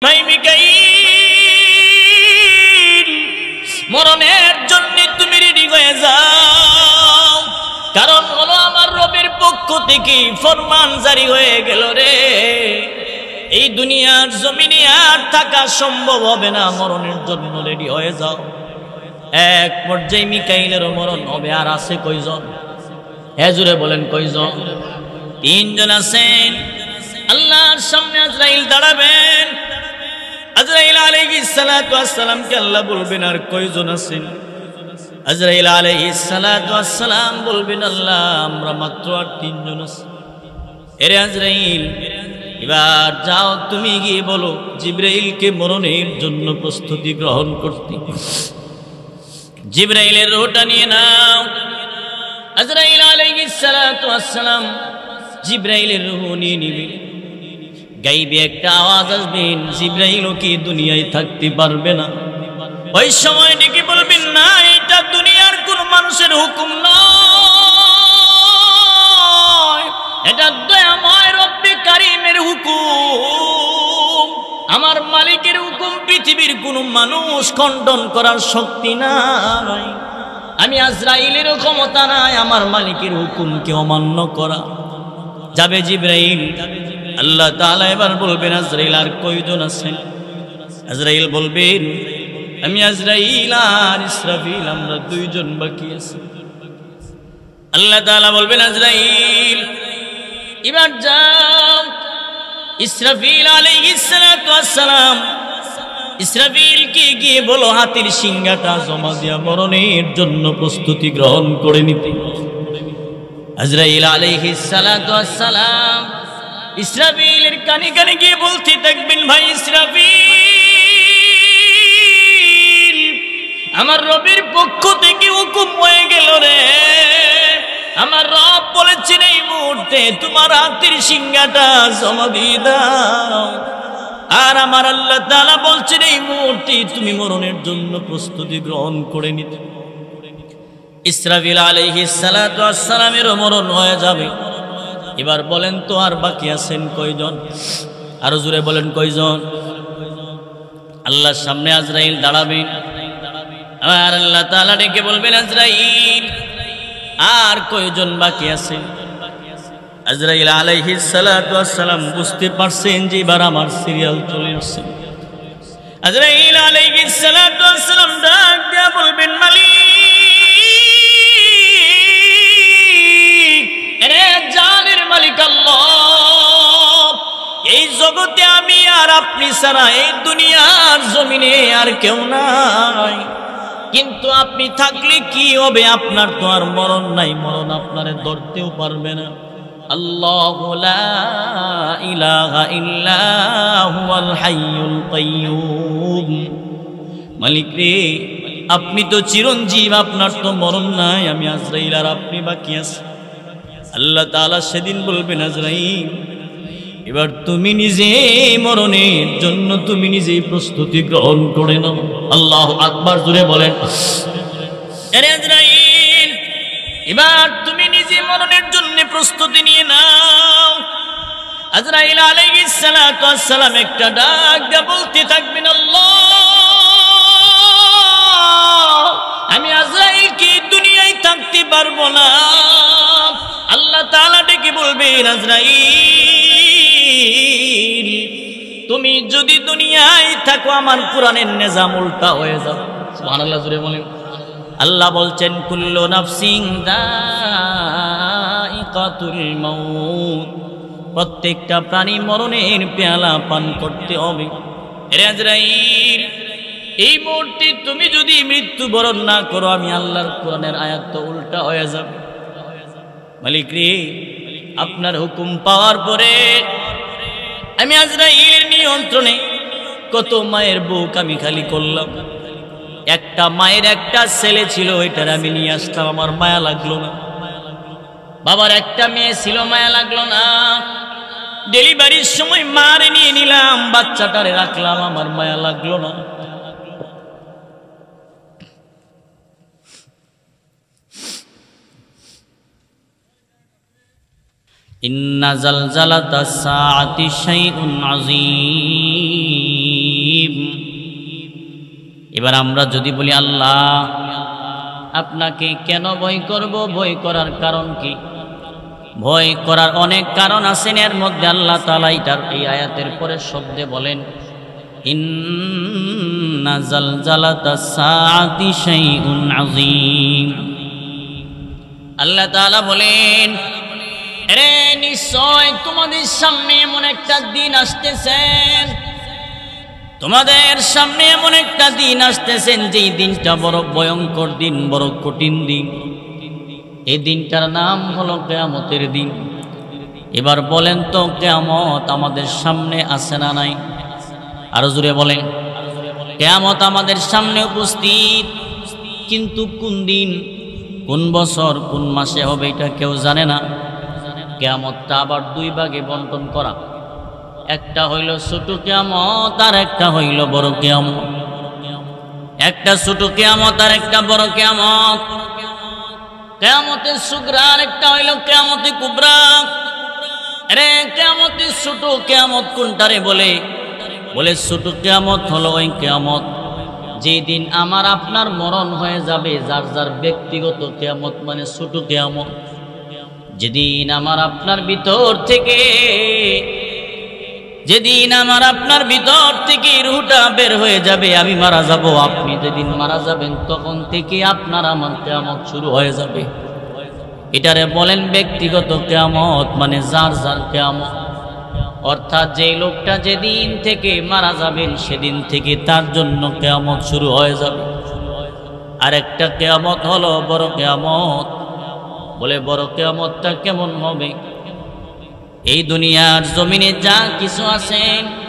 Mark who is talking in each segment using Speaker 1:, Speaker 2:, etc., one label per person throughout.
Speaker 1: ভাই মিকাইল, মরণের জন্য তুমি রেডি হয়ে যাও, কারণ হলো আমার রবের পক্ষ থেকে ফরমান জারি হয়ে গেল রে, এই দুনিয়ার জমিনে আর থাকা সম্ভব হবে না, মরণের জন্য রেডি হয়ে যাও। এক পর্যায়ে মিকাইলেরও মরণ হবে। আর আছে কয়জন? হেজুরে বলেন কয়জন? তিনজন আছেন। আল্লাহর সামনে আজরাইল দাঁড়াবেন। আজরাইল আলাইহিস সালাতু ওয়াস সালামকে আল্লাহ বলবেন, আর কয়জন আছেন? আজরাইল আলাইহিস সালাতু ওয়াস সালাম বলবেন, আল্লাহ আমরা মাত্র আর তিনজন আছি। এরে আজরাইল, এবার যাও তুমি গিয়ে বলো জিবরাইলকে মরণের জন্য প্রস্তুতি গ্রহণ করতে। জিবরাইলের রূহটা নিয়ে নাও। আজরাইল আলাইহিস সালাতু ওয়াস সালাম জিবরাইলের রূহ নিয়ে নিবে। গাইবে একটা আওয়াজ আসবেন, জিবরাইলও কি দুনিয়ায় থাকতে পারবে না। ওই সময় ডেকে বলবেন, না, এটা দুনিয়ার কোন মানুষের হুকুম নয়, এটা দয়াময় রব্বে কারীমের হুকুম, আমার মালিকের হুকুম। পৃথিবীর কোন মানুষ খণ্ডন করার শক্তি নাই। আমি আজরাইলেরও ক্ষমতা নাই আমার মালিকের হুকুমকে অমান্য করা। যাবে জিবরাইল। আল্লাহ তাআলা এবার বলবেন, আজরাইল আর কয়জন আছেন? আজরাইল বলবেন, আমি আজরাইল আর ইসরাফিল আমরা দুইজন বাকি আছি। আল্লাহ তাআলা বলবেন, আজরাইল এবার যাও। ইসরাফিল আলাইহিস সালাতু ওয়াস সালাম ইসরাফিলকে গিয়ে বলো হাতির সিংহাটা জমা দিয়া মরণের জন্য প্রস্তুতি গ্রহণ করে নিতে। আজরাইল আলাইহিস সালাতু ওয়াস সালাম ইসরাফিলের কানে কানে গিয়ে বলতে থাকবেন, ভাই ইসরাফিল, আমার রবের পক্ষ থেকে হুকুম হয়ে গেল রে, আমার রব বলেছেন এই মুহূর্তে তোমার হাতের সিংহাটা জমা দিয়ে দাও। আর আমার আল্লাহ তাআলা বলছেন এই মুহূর্তে তুমি মরণের জন্য প্রস্তুতি গ্রহণ করে নিতে। ইসরাফিল আলাইহিস সালাতু ওয়াস সালামের মরণ হয়ে যাবে। এবার বলেন তো আর বাকি আছেন কয়জন? আরো জোরে বলেন কয়জন? আল্লাহর সামনে আজরাইল দাঁড়াবেন। আর আল্লাহ তাআলা ডেকে বলবেন, আজরাইল আর কয়জন বাকি আছে? আজরাইল আলাইহিস সালাতু ওয়াস সালাম বুঝতে পারছেন যে এবার আমার সিরিয়াল চলে আসছে। আজরাইল আলাইহিস সালাতু ওয়াস সালাম ডাক দিয়া বলবেন, মালিক, এরে জানের মালিক আল্লাহ, এই জগতে আমি আর আপনি ছাড়া এই দুনিয়ার জমিনে আর কেউ নাই, কিন্তু আপনি থাকলে কি হবে? আপনার তো আর মরণ নাই, মরণ আপনারে ধরতেও পারবে না। আল্লাহু লা ইলাহা ইল্লা হুয়াল হাইয়ুল কাইয়্যুম। মালিক রে, আপনি তো চিরঞ্জীব, আপনার তো মরণ নাই, আমি আজরাইল আর আপনি বাকি আছি। আল্লাহ তাআলা সেদিন বলবেন, আজরাইল এবার তুমি নিজে মরণের জন্য তুমি নিজেই প্রস্তুতি গ্রহণ করে নাও। আল্লাহু আকবার, জোরে বলেন। আরে আজরাইল, এবার তুমি নিজে মরণের জন্য প্রস্তুতি নিয়ে নাও। আজরাইল আলাইহিস সালাতু ওয়াস সালাম একটা ডাক দিয়ে বলতে থাকবেন, আল্লাহ, আমি আজরাইল কি দুনিয়ায় থাকতে পারবো না। আল্লাহ তাআলা ডেকে বলবেন, আজরাইল তুমি যদি দুনিয়ায় থাকো আমার কোরআনের নিজাম উল্টা হয়ে যাবে। সুবহানাল্লাহ, জোরে বলেন। আল্লাহ বলছেন, কুল্লু নাফসিন যায়িকাতুল মাউত, প্রত্যেকটা প্রাণী মরণের পেয়ালা পান করতে হবে। এরে আজরাইল, এই মুহূর্তে তুমি যদি মৃত্যুবরণ না করো আমি আল্লাহর কোরআনের আয়াত তো উল্টা হয়ে যাবে। মালিক রে, আপনার হুকুম পাওয়ার পরে আমি আজরাইলের নিয়ন্ত্রণে কত মায়ের বুক আমি খালি করলাম। একটা মায়ের একটা ছেলে ছিল, এটার আমি নিয়ে আসলাম, আমার মায়া লাগলো না। বাবার একটা মেয়ে ছিল, মায়া লাগলো না। ডেলিভারির সময় মারে নিয়ে নিলাম, বাচ্চাটারে রাখলাম, আমার মায়া লাগলো না। ইন্না জালজালাতাস সাআতি শাইউন আযীম। এবার আমরা যদি বলি আল্লাহ আপনাকে কেন ভয় করব, ভয় করার কারণ কি? ভয় করার অনেক কারণ আছেন, এর মধ্যে আল্লাহ তাআলা এই আয়াতের পরে শব্দে বলেন ইন্না জালজালাতাস সাআতি শাইউন আযীম। আল্লাহ তাআলা বলেন আরে নিশ্চয় তোমাদের সামনে এমন একটা দিন আসতেছেন, তোমাদের সামনে এমন একটা দিন আসতেছেন যেই দিনটা বড় ভয়ঙ্কর দিন, বড় কঠিন দিন। এই দিনটার নাম হলো কিয়ামতের দিন। এবার বলেন তো কিয়ামত আমাদের সামনে আছে না নাই? আরো জোরে বলেন। কিয়ামত আমাদের সামনে উপস্থিত, কিন্তু কোন দিন, কোন বছর, কোন মাসে হবে এটা কেউ জানে না। কিয়ামতটা আবার দুই ভাগে বন্টন করা, একটা হইল ছোট কিয়ামত আর একটা হইল বড় কিয়ামত। একটা ছোট কিয়ামত আর একটা বড় কিয়ামত। কিয়ামতের সুগরা আর একটা হইল কিয়ামতে কুবরা। আরে কিয়ামতের ছোট কিয়ামত কোনটারে বলে? বলে ছোট কিয়ামত হলো ওই কিয়ামত যেই দিন আমার আপনার মরণ হয়ে যাবে, যার যার ব্যক্তিগত কিয়ামত মানে ছোট কিয়ামত। যেদিন আমার আপনার ভিতর থেকে, যেদিন আমার আপনার ভিতর থেকে রূহটা বের হয়ে যাবে, আমি মারা যাব, আপনি যেদিন মারা যাবেন তখন থেকে আপনার আমার কিয়ামত শুরু হয়ে যাবে। এটারে বলেন ব্যক্তিগত কিয়ামত, মানে যার যার কিয়ামত। অর্থাৎ যেই লোকটা যেদিন থেকে মারা যাবেন সেদিন থেকে তার জন্য কিয়ামত শুরু হয়ে যাবে। আরেকটা কিয়ামত হলো বড় কিয়ামত। বলে বড় কিয়ামতটা কেমন হবে? এই দুনিয়ার জমিনে যা কিছু আছে,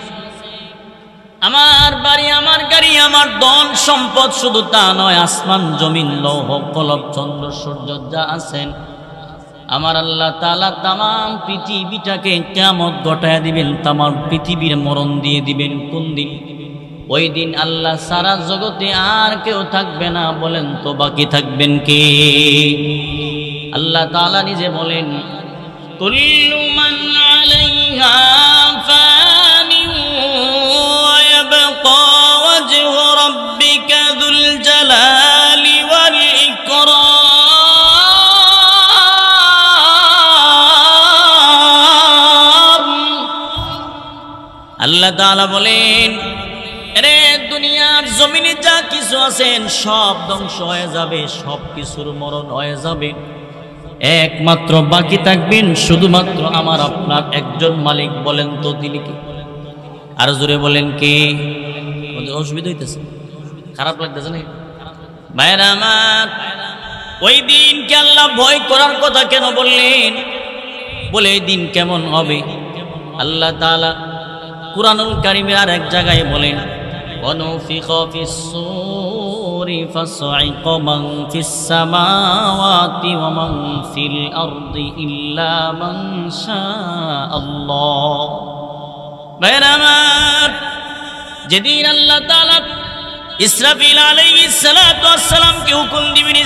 Speaker 1: আমার বাড়ি, আমার গাড়ি, আমার ধন সম্পদ, শুধু তা নয়, আসমান জমিন লৌহ কলব চন্দ্র সূর্য যা আছেন, আমার আল্লাহ তাআলা তাম পৃথিবীটাকে কিয়ামত ঘটায় দিবেন, তাম পৃথিবীর মরণ দিয়ে দিবেন। কোন দিন? ওই দিন আল্লাহ সারা জগতে আর কেউ থাকবে না। বলেন তো বাকি থাকবেন কে? আল্লাহ তাআলা নিজে বলেন কুল্লু মান আলাইহা ফানিন ওয়া ইয়াবকা ওয়াজহু রাব্বিকা যুল জালালি ওয়াল ইকরাম। আল্লাহ তাআলা বলেন রে দুনিয়ার জমিনে যা কিছু আছেন সব ধ্বংস হয়ে যাবে, সব কিছুর মরণ হয়ে যাবে, একমাত্র বাকি থাকবেন শুধুমাত্র আমার আপনার একজন মালিক। বলেন তো তিনি কি? আর জোরে বলেন কে? অসুবিধা হইতেছে, খারাপ লাগতেছে নাকি ভাইরা আমার? ওই দিনকে আল্লাহ ভয় করার কথা কেন বললেন? বলে এই দিন কেমন হবে? আল্লাহ তাআলা কুরআনুল কারীমের আর এক জায়গায় বলেন ونفخ في الصور فصعق من في السماوات ومن في الأرض إلا من شاء الله। বেরামাত যেদিন আল্লাহ তাআলা ইসরাফিল আলাইহিস সালাতু ওয়াস সালামকে হুকুম দিবেন,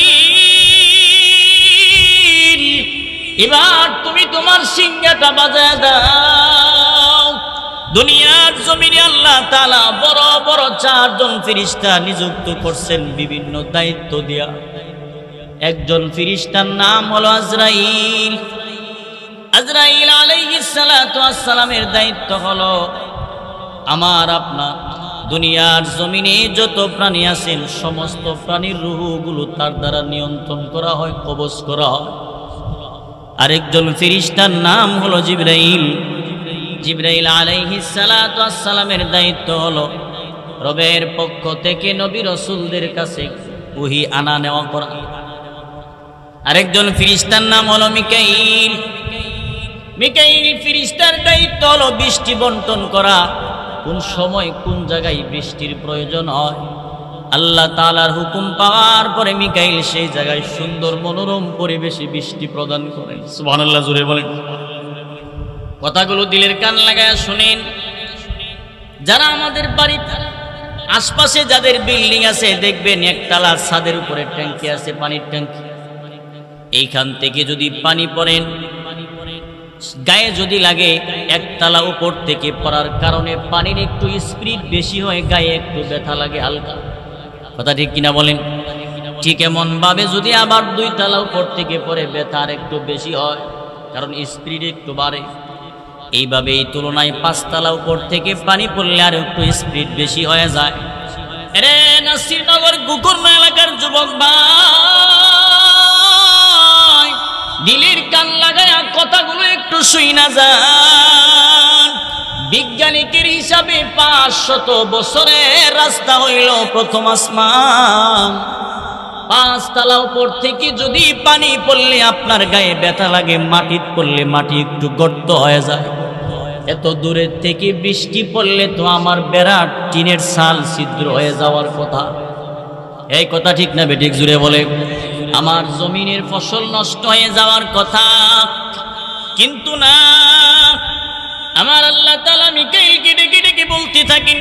Speaker 1: ইসরাফিল এবার তুমি তোমার সিংহাটা বাজায় দাও। দুনিয়ার জমিনে আল্লাহ তাআলা বড় বড় চারজন ফেরেশতা নিযুক্ত করছেন বিভিন্ন দায়িত্ব দিয়া। একজন ফেরেশতার নাম হলো আজরাইল। আজরাইল আলাইহিস সালাতু ওয়াস সালামের দায়িত্ব হলো আমার আপনার দুনিয়ার জমিনে যত প্রাণী আছেন সমস্ত প্রাণীর রূহগুলো তার দ্বারা নিয়ন্ত্রণ করা হয়, কবজ করা হয়। আরেকজন ফেরেশতার নাম হলো জিবরাইল। জিবরাইল আলাইহিস সালাতু ওয়াস সালামের দায়িত্ব হলো রবের পক্ষ থেকে নবী রাসূলদের কাছে ওহী আনা নেওয়া করা। আরেকজন ফেরেশতার নাম হলো মিকাইল। মিকাইল ফেরেশতার দায়িত্ব হলো বৃষ্টি বন্টন করা। কোন সময় কোন জায়গায় বৃষ্টির প্রয়োজন হয় আল্লাহ তাআলার হুকুম পাওয়ার পরে মিকাইল সেই জায়গায় সুন্দর মনোরম পরিবেশে বৃষ্টি প্রদান করেন। সুবহানাল্লাহ, জোরে বলেন। কথাগুলো দিলের কান লাগায় শুনেন। যারা আমাদের বাড়ির আশপাশে যাদের বিল্ডিং আছে দেখবেন একতলা ছাদের উপরে ট্যাঙ্কি আছে, পানির ট্যাঙ্কি। এইখান থেকে যদি পানি পড়েন গায়ে যদি লাগে, একতলা উপর থেকে পড়ার কারণে পানির একটু স্পিড বেশি হয়, গায়ে একটু ব্যথা লাগে হালকা। কথা ঠিক কিনা বলেন? ঠিক এমন ভাবে যদি আবার 2 তলা উপর থেকে পড়ে, ব্যথা আর একটু বেশি হয়, কারণ স্পিড একটু বাড়ে। এইভাবে এই তুলনায় 5 তলা উপর থেকে পানি পড়লে আর একটু স্পিড বেশি হয়ে যায়। আরে নাসিরনগর কুকুরনা এলাকার যুবক ভাই, দিলের কান লাগায়া কথাগুলো একটু শুই না যান। বিজ্ঞানিকের হিসাবে 500 বছরের রাস্তা হইল প্রথম আসমান। 5 তলা উপর থেকে যদি পানি পড়লে আপনার গায়ে ব্যথা লাগে, মাটিত পড়লে মাটি একটু গর্ত হয়ে যায়। এত দূরের থেকে বৃষ্টি পড়লে তো আমার বিরাট টিনের ছাল ছিদ্র হয়ে যাওয়ার কথা। এই কথা ঠিক না বেঠিক? জুড়ে বলে। আমার জমিনের ফসল নষ্ট হয়ে যাওয়ার কথা, কিন্তু না, আমার আল্লাহ তাআলা মিকাইলকে ডেকে ডেকে বলতে থাকেন,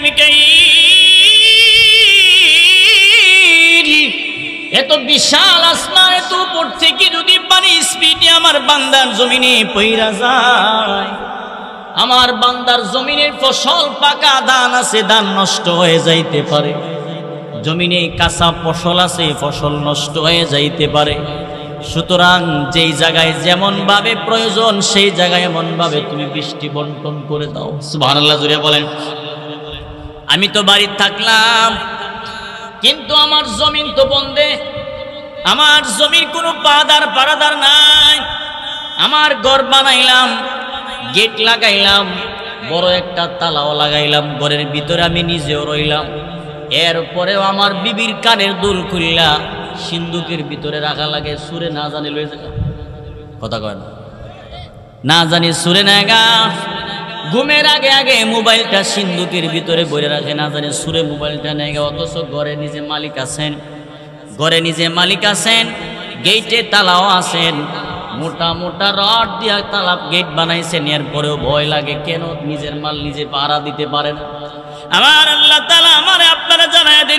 Speaker 1: মিকাইল, এত বিশাল আসমান, এত উপর থেকে যদি পানি স্পিডে আমার বান্দার জমিনে পইরা যায়, আমার বান্দার জমিনের ফসল পাকা ধান আছে, ধান নষ্ট হয়ে যাইতে পারে। জমিনে কাঁচা ফসল আছে, ফসল নষ্ট হয়ে যাইতে পারে। সুতরাং যেই জায়গায় যেমন ভাবে প্রয়োজন, সেই জায়গায় এমন ভাবে তুমি বৃষ্টি বন্টন করে দাও। সুবহানাল্লাহ জুড়ে বলেন। আমি তো বাড়ি থাকলাম, কিন্তু আমার জমিন তো বন্ধে, আমার জমির কোনো পাড়াদার নাই। আমার ঘর বানাইলাম, গেট লাগাইলাম, বড় একটা তালাও লাগাইলাম, ঘরের ভিতরে আমি নিজেও রইলাম। এরপরেও আমার বিবির কানের দুল খুললা সিন্ধুকের ভিতরে রাখা লাগে, সুরে না জানি লয়ে যায়। কথা কয় না জানি সুরে নেগা। ঘুমের আগে আগে মোবাইলটা সিন্ধুকের ভিতরে ভরে রাখে, না জানি সুরে মোবাইলটা নেগা। অথচ ঘরে নিজে মালিক আছেন, ঘরে নিজে মালিক আছেন, গেটে তালাও আছেন, মোটা মোটা রড দিয়া তালা গেট বানাইছেন। এরপরেও ভয় লাগে, কেন নিজের মাল নিজে পাহারা দিতে পারে না? আমার আল্লাহ তাআলা আমারে আপনারা জানায় দেন,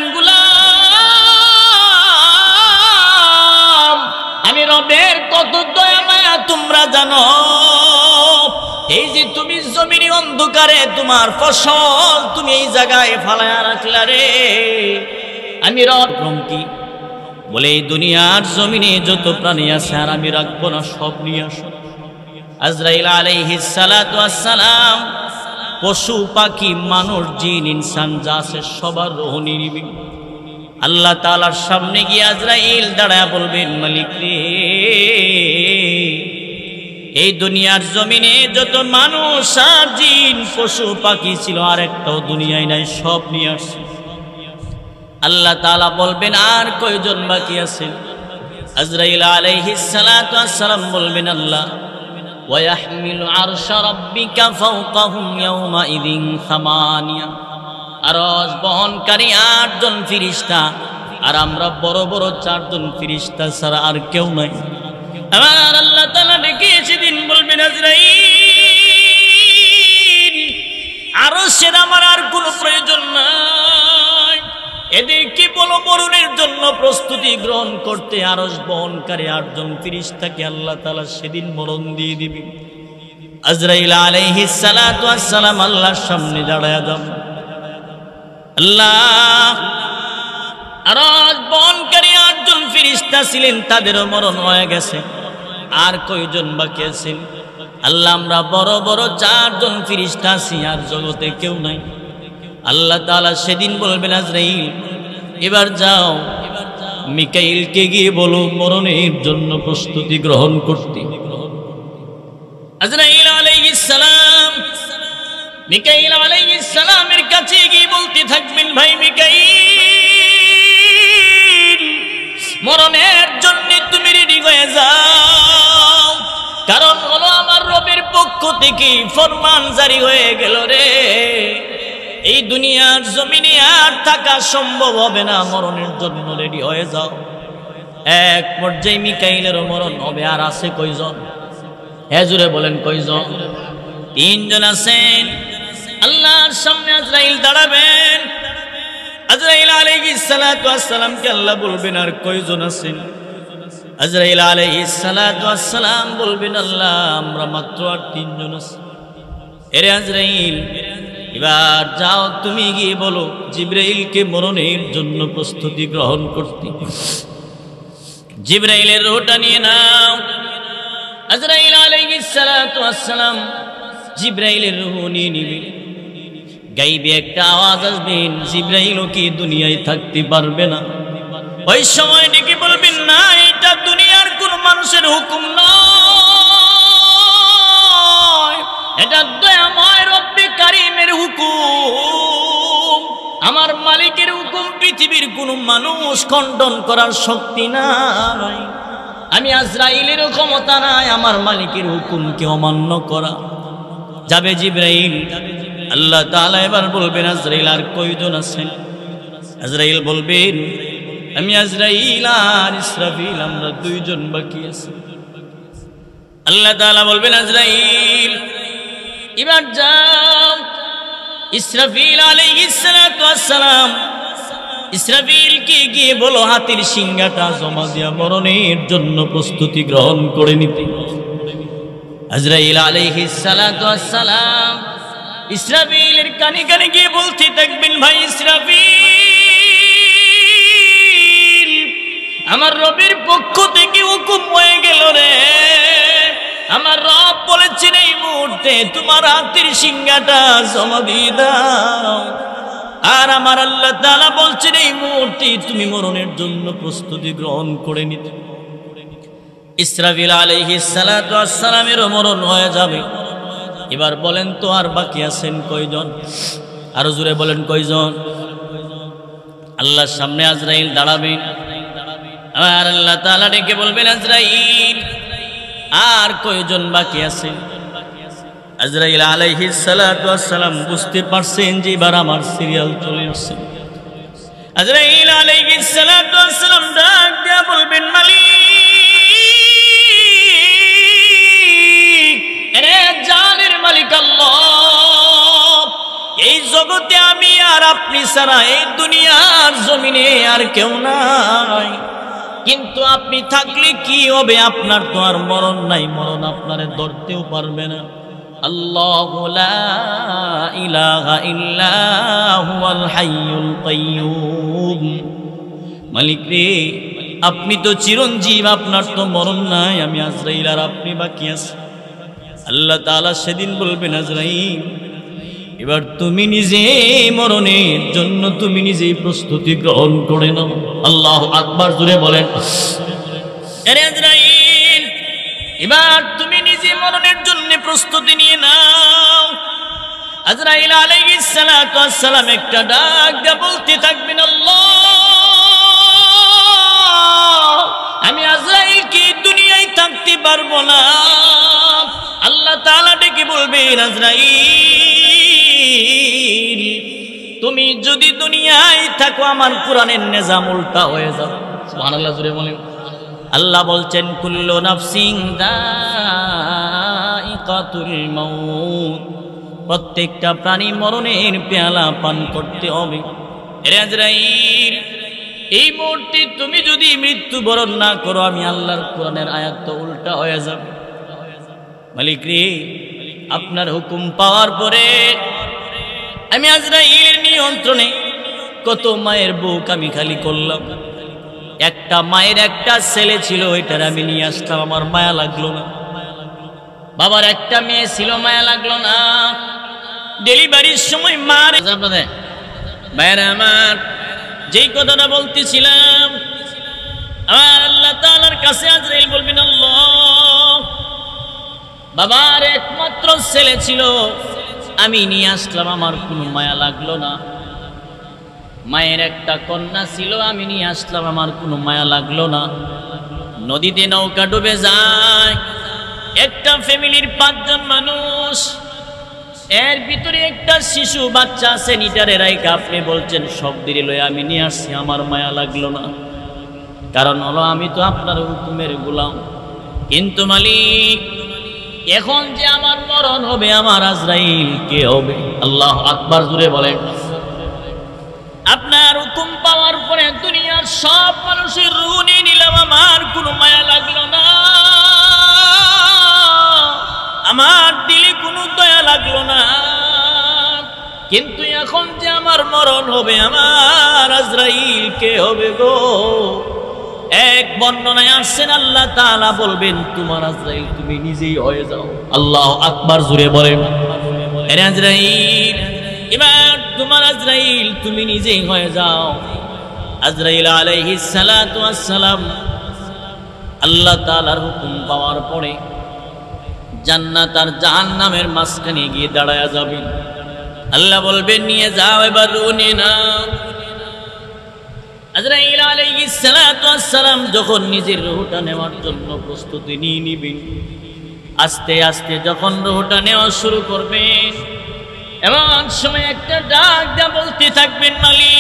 Speaker 1: গোলাম, আমি রবের কত দয়া মায়া তোমরা জানো। এই যে তুমি জমির অন্ধকারে তোমার ফসল তুমি এই জায়গায় ফালায়া রাখলা রে, আমি রব কি বলে এই দুনিয়ার জমিনে যত প্রাণী আছে আর আমি রাখবো না, সব নিয়ে আসো। আজরাইল আলাইহিস সালাতু ওয়াস সালাম পশু পাখি মানুষ জিন ইনসান যা আছে সবার রূহ নিবে। আল্লাহ তাআলার সামনে গিয়ে আজরাইল দাঁড়ায় বলবেন, মালিক রে, এই দুনিয়ার জমিনে যত মানুষ আর জিন পশু পাখি ছিল আর একটাও দুনিয়ায় নাই, সব নিয়ে আসছে। আল্লাহ তাআলা বলবেন, আর কয়জন বাকি আছেন? আজরাইল আলাইহিস সালাতু ওয়াস সালাম বলবেন, আল্লাহ, ওয়া ইয়াহমিলু আরশা রাব্বিকা ফাওকাহুম ইয়াওমাইযিন সামানিয়া, আরশ বহনকারী 8 জন ফেরেশতা, আর আমরা বড় বড় 4 জন ফেরেশতা ছাড়া আর কেউ নাই। আমার আল্লাহ তাআলা ডেকে সেদিন বলবেন, আজরাইল, আরশের আমার আর কোনো প্রয়োজন নাই, এদেরকে বলো মরণের জন্য প্রস্তুতি গ্রহণ করতে। আরশ বহনকারী 8 জন ফেরেশতাকে আল্লাহ তাআলা সেদিন মরণ দিয়ে দিবে। আজরাইল আলাইহিস সালাতু ওয়াস সালাম আল্লাহর সামনে দাঁড়ায়া যান। আল্লাহ, আরশ বহনকারী 8 জন ফেরেশতা ছিলেন, তাদেরও মরণ হয়ে গেছে, আর কয়জন বাকি আছেন? আল্লাহ, আমরা বড় বড় 4 জন ফেরেশতা আছি, আর জগতে কেউ নাই। আল্লাহ তাআলা সেদিন বলবেন, আজরাইল, এবার যাও, মিকাইলকে গিয়ে বলো মরণের জন্য প্রস্তুতি গ্রহণ করতে। আজরাইল আলাইহিস সালাম মিকাইল আলাইহিস সালামের কাছে গিয়ে বলতে থাকবেন, ভাই মিকাইল, মরণের জন্য তুমি রেডি হয়ে যাও, কারণ হলো আমার রবের পক্ষ থেকে ফরমান জারি হয়ে গেল রে, এই দুনিয়ার জমিনে আর থাকা সম্ভব হবে না, মরণের জন্য রেডি হয়ে যাও। এক পর্যায়ে মিকাইলেরও মরণ হবে। আর আছে কয়জন? জোরে বলেন কয়জন? 3 জন আছেন। আল্লাহর সামনে আজরাইল দাঁড়াবেন। আজরাইল আলাইহিস সালাতু ওয়াস সালামকে আল্লাহ বলবেন, আর কয়জন আছেন? আজরাইল আলাইহিস সালাতু ওয়াস সালাম বলবেন, আল্লাহ আমরা মাত্র আর 3 জন আছি। এরে আজরাইল, এবার যাও তুমি গিয়ে বলো জিবরাইলকে মরণের জন্য প্রস্তুতি গ্রহণ করতে। জিবরাইলের রূহটা নিয়ে নাও। আজরাইল আলাইহিস সালাতু ওয়াস সালাম জিবরাইলের রূহ নিয়ে নিবে। গাইবে একটা আওয়াজ আসবেন, জিবরাইলও কি দুনিয়ায় থাকতে পারবে না। ওই সময় ডেকে বলবেন, না এটা দুনিয়ার কোন মানুষের হুকুম নয়, এটা দয়াময় রব্বে কারীমের হুকুম, আমার মালিকের হুকুম। পৃথিবীর কোন মানুষ খণ্ডন করার শক্তি নাই। আমি আজরাইলের ক্ষমতা নাই আমার মালিকের হুকুমকে অমান্য করা। যাবে জিবরাইল। আল্লাহ তাআলা এবার বলবেন, আজরাইল আর কয়জন আছেন? আজরাইল বলবেন, আমি আজরাইল আর ইসরাফিল আমরা 2 জন বাকি আছি। আল্লাহ তাআলা বলবেন, আজরাইল এবার যাও ইসরাফিল আলাইহিস সালাতু ওয়াস সালাম, ইসরাফিলকে গিয়ে বলো হাতির সিংহাটা জমা দিয়া মরণের জন্য প্রস্তুতি গ্রহণ করে নিতে। আজরাইল আলাইহিস সালাতু ওয়াস সালাম ইসরাফিলের কানে কানে গিয়ে বলতে থাকবেন, ভাই ইসরাফিল, আমার রবের পক্ষ থেকে হুকুম হয়ে গেল রে। আমার রব বলেছেন এই মুহূর্তে তোমার হাতের সিংহাটা জমা দিয়ে দাও। আর আমার আল্লাহ তাআলা বলছেন এই মুহূর্তে তুমি মরণের জন্য প্রস্তুতি গ্রহণ করে নিতে। ইসরাফিল আলাইহিস সালাতু ওয়াস সালামের মরণ হয়ে যাবে। এবার বলেন তো আর বাকি আছেন কয়জন? আরো জোরে বলেন কয়জন? আল্লাহর সামনে আজরাইল দাঁড়াবেন। আর আল্লাহ তাআলা ডেকে বলবেন, আজরাইল আর কয়জন বাকি আছে? আজরাইল আলাইহিস সালাতু ওয়াস সালাম বুঝতে পারছেন যে এবার আমার সিরিয়াল চলে আসছে। আজরাইল আলাইহিস সালাতু ওয়াস সালাম ডাক দিয়ে বলবেন, মালিক, এরে জানের মালিক আল্লাহ, এই জগতে আমি আর আপনি ছাড়া এই দুনিয়ার জমিনে আর কেউ নাই। কিন্তু আপনি থাকলে কি হবে? আপনার তো আর মরণ নাই, মরণ আপনারে ধরতেও পারবে না। আল্লাহু লা ইলাহা ইল্লা হুয়াল হাইয়ুল কাইয়্যুম। মালিক রে, আপনি তো চিরঞ্জীব, আপনার তো মরণ নাই। আমি আজরাইল আর আপনি বাকি আছি। আল্লাহ তাআলা সেদিন বলবেন, আজরাইল এবার তুমি নিজে মরণের জন্য তুমি নিজেই প্রস্তুতি গ্রহণ করে নাও। আল্লাহু আকবার, জোরে বলেন। আরে আজরাইল, এবার তুমি নিজে মরণের জন্য প্রস্তুতি নিয়ে নাও। আজরাইল আলাইহিস সালাতু ওয়াস সালাম একটা ডাক দিয়ে বলতে থাকবেন, আল্লাহ, আমি আজরাইল কি দুনিয়ায় থাকতে পারবো না। আল্লাহ তাআলা ডেকে বলবেন, আজরাইল তুমি যদি দুনিয়ায় থাকো আমার কোরআনের নিজাম উল্টা হয়ে যাবে। সুবহানাল্লাহ, জোরে বলেন। আল্লাহ বলছেন, কুল্লু নাফসিন যায়িকাতুল মাউত, প্রত্যেকটা প্রাণী মরণের পেয়ালা পান করতে হবে। এরে আজরাইল, এই মুহূর্তে তুমি যদি মৃত্যুবরণ না করো আমি আল্লাহর কোরআনের আয়াত তো উল্টা হয়ে যাবে। মালিক রে, আপনার হুকুম পাওয়ার পরে আমি আজরাইলের নিয়ন্ত্রণে কত মায়ের বুক আমি খালি করলাম। একটা মায়ের একটা ছেলে ছিল, ওইটার আমি নিয়ে আসলাম, আমার মায়া লাগলো না। বাবার একটা মেয়ে ছিল, মায়া লাগলো না। ডেলিভারির সময় মার ভাইরা আমার, যেই কথাটা বলতেছিলাম, আমার আল্লাহ তাআলার কাছে আজরাইল বলবেন, আল্লাহ, বাবার একমাত্র ছেলে ছিল, আমি নিয়ে আসলাম, আমার কোনো মায়া লাগলো না। মায়ের একটা কন্যা ছিল, আমি নিয়ে আসলাম, আমার কোনো মায়া লাগলো না। নদীতে নৌকা ডুবে যায়, একটা ফ্যামিলির 5 জন মানুষ, এর ভিতরে একটা শিশু বাচ্চা আছে, নিটারে রাইকা আপনি বলছেন সব দিলে লয়ে আমি নিয়ে আসছি, আমার মায়া লাগলো না। কারণ হলো আমি তো আপনার হুকুমের গোলাম। কিন্তু মালিক, এখন যে আমার মরণ হবে, আমার আজরাইল কে হবে? আল্লাহু আকবার, জোরে বলেন। আপনার হুকুম পাওয়ার পরে দুনিয়ার সব মানুষের রূহ নিয়ে নিলাম, আমার কোনো মায়া লাগলো না, আমার দিলে কোনো দয়া লাগলো না। কিন্তু এখন যে আমার মরণ হবে, আমার আজরাইল কে হবে গো? এক বর্ণনায় আসছেন আল্লাহ তাআলা বলবেন, তোমার আজরাইল তুমি নিজেই হয়ে যাও। আল্লাহু আকবার, জোরে বলেন। এর আজরাইল, এবার তোমার আজরাইল তুমি নিজেই হয়ে যাও। আজরাইল আলাইহিস সালাতু ওয়াস সালাম আল্লাহ তাআলার হুকুম পাওয়ার পরে জান্নাত আর জাহান্নামের মাঝখানে গিয়ে দাঁড়ায়া যাবেন। আল্লাহ বলবেন, নিয়ে যাও, এবার রূহ নিয়ে নাও। আজরাইল আলাইহিস সালাতু ওয়াস সালাম যখন নিজের রূহটা নেওয়ার জন্য প্রস্তুতি নিয়ে নিবেন, আস্তে আস্তে যখন রূহটা নেওয়া শুরু করবেন, এমন সময় একটা ডাক দিয়ে বলতে থাকবেন,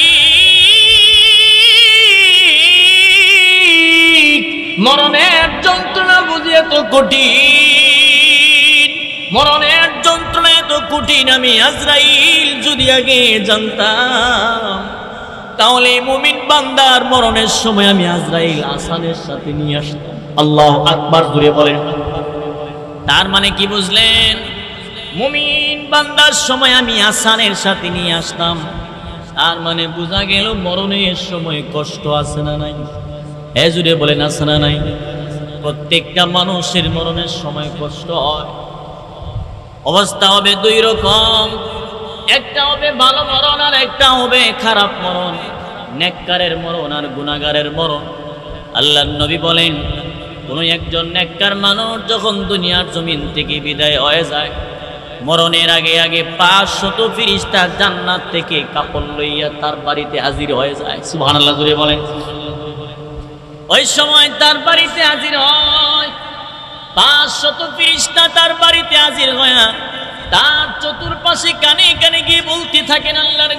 Speaker 1: মালিক, মরণের যন্ত্রণা বুঝি এত কঠিন, মরণের যন্ত্রণা এত কঠিন, আমি আজরাইল যদি আগে জানতাম তাহলে মুমিন বান্দার মরণের সময় আমি আজরাইল আসানের সাথে নিয়ে আসতাম। আল্লাহু আকবার, জোরে বলেন। তার মানে কি বুঝলেন? মুমিন বান্দার সময় আমি আসানের সাথে নিয়ে আসতাম, তার মানে বোঝা গেল মরণের সময় কষ্ট আছে না নাই? জুড়ে বলেন, আছে না নাই? প্রত্যেকটা মানুষের মরণের সময় কষ্ট হয়। অবস্থা হবে দুই রকম, একটা হবে ভালো মরণ আর একটা হবে খারাপ মরণ, নেককারের মরণ আর গুনাহগারের মরণ। আল্লাহর নবী বলেন, কোন একজন নেককার মানুষ যখন দুনিয়ার জমিন থেকে বিদায় হয়ে যায়, মরণের আগে আগে 500 ফেরেশতা জান্নাত থেকে কাপড় লইয়া তার বাড়িতে হাজির হয়ে যায়। সুবহানাল্লাহ, জোরে বলেন। ওই সময় তার বাড়িতে হাজির হয় 500 ফেরেশতা, তার বাড়িতে হাজির হয়ে তার চতুর্পাশে কানে কানে গিয়ে বলতে থাকেন, আল্লাহর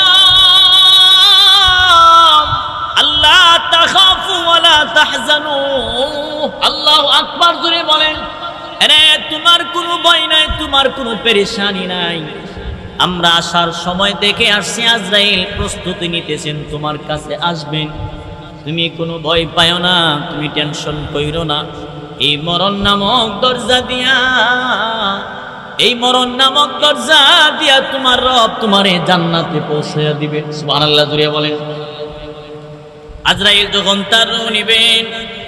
Speaker 1: গোলাম, আল্লাহ তাখাফু ওয়ালা তাহজানু। আল্লাহু আকবার, জোরে বলেন। আরে তোমার কোনো ভয় নাই, তোমার কোনো পেরেশানি নাই, আমরা আসার সময় দেখে আসছি আজরাইল প্রস্তুতি নিতেছেন, তোমার কাছে আসবেন, তুমি কোনো ভয় পাও না, তুমি টেনশন কইরো না। এই মরণ নামক দরজা দিয়া, এই মরণ নামক দরজা দিয়া তোমার রব তোমারে জান্নাতে পৌঁছায়া দিবে। সুবহানাল্লাহ, জোরে বলেন। আজরাইল যখন তার রূহ নিবেন,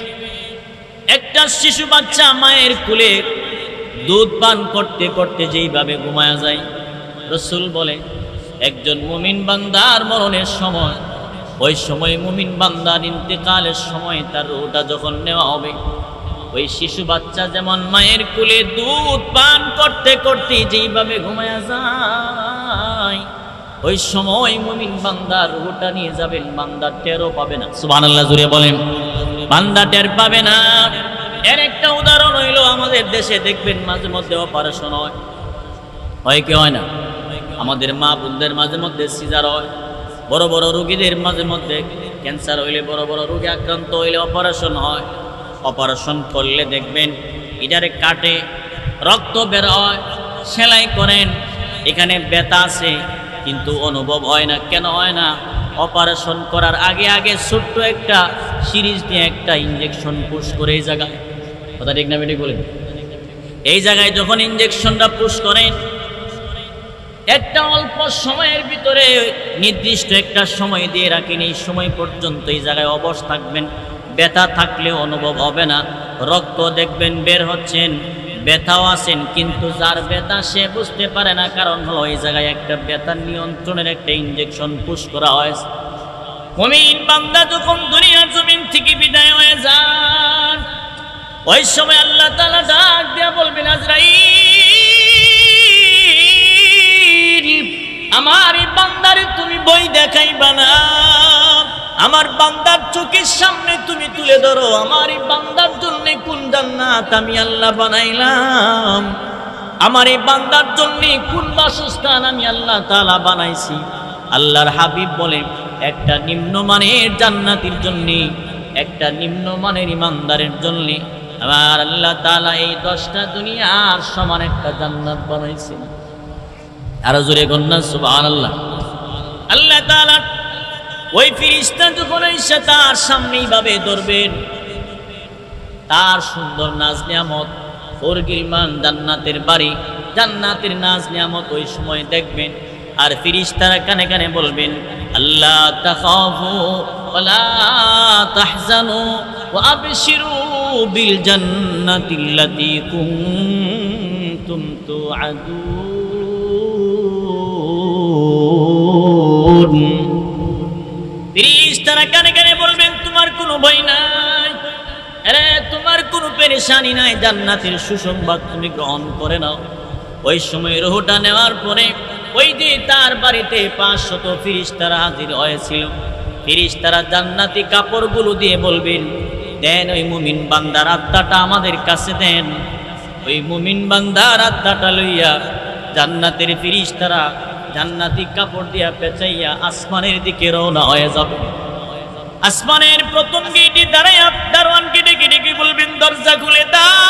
Speaker 1: একটা শিশু বাচ্চা মায়ের কোলে দুধ পান করতে করতে যেইভাবে ঘুমায়া যায়, রাসূল বলে একজন মুমিন বান্দার মরণের সময়, ওই সময় মুমিন বান্দার ইন্তেকালের সময় তার রূহটা যখন নেওয়া হবে, ওই শিশু বাচ্চা যেমন মায়ের কোলে দুধ পান করতে করতে যেইভাবে ঘুমায়া যায়, ওই সময় মুমিন বান্দার রূহটা নিয়ে যাবেন, বান্দা টেরও পাবে না। সুবহানাল্লাহ, জোরে বলেন। বান্দা টের পাবে না। এর একটা উদাহরণ হইল, আমাদের দেশে দেখবেন মাঝে মধ্যে অপারেশন হয় কি হয় না? আমাদের মা বোনদের মাঝে মধ্যে সিজার হয়, বড় বড় রোগীদের মাঝে মধ্যে ক্যান্সার হইলে, বড় বড় রোগে আক্রান্ত হইলে অপারেশন হয়। অপারেশন করলে দেখবেন এটারে কাটে, রক্ত বের হয়, সেলাই করেন, এখানে ব্যথা আছে কিন্তু অনুভব হয় না। কেন হয় না? অপারেশন করার আগে আগে ছোট্ট একটা সিরিজ দিয়ে একটা ইঞ্জেকশন পুশ করে এই জায়গায়, কথা ঠিক না বেটি বলেন, এই জায়গায় যখন ইঞ্জেকশনটা পুশ করেন, একটা অল্প সময়ের ভিতরে নির্দিষ্ট একটা সময় দিয়ে রাখেন, এই সময় পর্যন্ত এই জায়গায় অবশ থাকবেন, ব্যথা থাকলেও অনুভব হবে না, রক্ত দেখবেন বের হচ্ছেন, ব্যথাও আছেন, কিন্তু যার ব্যথা সে বুঝতে পারে না, কারণ হলো এই জায়গায় একটা ব্যথা নিয়ন্ত্রণের একটা ইঞ্জেকশন পুশ করা হয়েছে। মুমিন বান্দা যখন দুনিয়ার জমিন থেকে বিদায় হয়ে যান, ওই সময় আল্লাহ তাআলা ডাক দিয়া বলবেন, আজরাইল, আমার এই বান্দারে তুমি ভয় দেখাইবা না, আমার বান্দার চোখের সামনে তুমি তুলে ধরো, আমার এই বান্দার জন্য কোন জান্নাত আমি আল্লাহ বানাইলাম, আমার এই বান্দার জন্য কোন বাসস্থান আমি আল্লাহ তাআলা বানাইছি। আল্লাহর হাবিব বলে, একটা নিম্নমানের জান্নাতের জন্য, একটা নিম্নমানের ইমানদারের জন্য আমার আল্লাহ তাআলা এই 10টা দুনিয়ার সমান একটা জান্নাত বানাইছেন। আরো জোরে কন্যা সুবহানাল্লাহ। আল্লাহ তাআলা ওই ফেরেশতা যখন এসে তার সামনেই ভাবে ধরবেন, তার সুন্দর নাজ নিয়ামত ফরগিলমান জান্নাতের বাড়ি, জান্নাতের নাজ নিয়ামত ওই সময় দেখবেন। আর ফেরেশতারা কানে কানে বলবেন, আল্লাহ তাখাফু ওয়ালা তাহজানু ওয়া আবশিরু বিল জান্নাতিল্লাতী কুনতুম তুআদুন। ফেরেশতারা কানে কানে বলবেন, তোমার কোনো ভয় নাই, আরে তোমার কোনো পেরেশানি নাই, জান্নাতের সুসংবাদ তুমি গ্রহণ করে নাও। ওই সময় রূহটা নেওয়ার পরে ওই যে তার বাড়িতে 500 ফেরেশতারা হাজির হয়েছিল, ফেরেশতারা জান্নাতি কাপড়গুলো দিয়ে বলবেন, দেন ওই মুমিন বান্দার আত্মাটা আমাদের কাছে দেন। ওই মুমিন বান্দার আত্মাটা লইয়া জান্নাতের ফেরেশতারা জান্নাতি কাপড় দিয়া পেঁচাইয়া আসমানের দিকে রওনা হয়ে যাবে। আসমানের প্রথম গেটে দাঁড়াইয়া দারোয়ানকে ডেকে ডেকে বলবেন, দরজা খুলে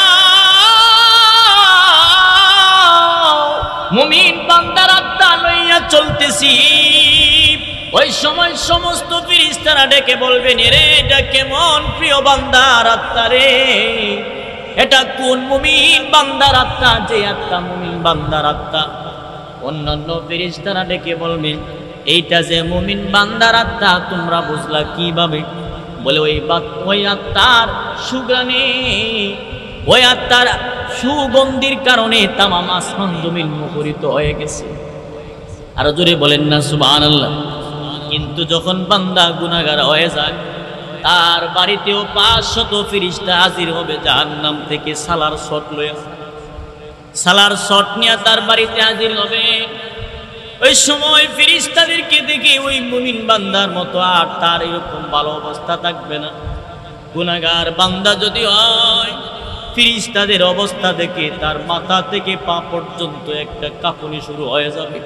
Speaker 1: দাও, মুমিন বান্দার আত্মা লইয়া চলতেছি। ওই সময় সমস্ত ফেরেশতারা ডেকে বলবেন, এরে এটা কেমন প্রিয় বান্দার আত্মা রে, এটা কোন মুমিন বান্দার আত্মা, যে আত্মা মুমিন বান্দার আত্মা। অন্যান্য ফেরেশতারা ডেকে বলবেন, এইটা যে মুমিন বান্দার আত্মা তোমরা বুঝলা কিভাবে? বলে ওই আত্মার সুগ্রাণে, ওই আত্মার সুগন্ধির কারণে তামাম আসমান জমিন মুখরিত হয়ে গেছে। আরো জোরে বলেন না সুবহানাল্লাহ। কিন্তু যখন বান্দা গুনাহগার হয়ে যায়, তার বাড়িতেও 500 ফেরেশতা হাজির হবে জাহান্নাম থেকে সালার শট লইয়া, সালার শট নিয়ে তার বাড়িতে হাজির হবে। ওই সময় ফেরেশতাদেরকে দেখে ওই মুমিন বান্দার মতো আর তার এরকম ভালো অবস্থা থাকবে না। গুনাহগার বান্দা যদি হয়, ফেরেশতাদের অবস্থা দেখে তার মাথা থেকে পা পর্যন্ত একটা কাঁপুনি শুরু হয়ে যাবে।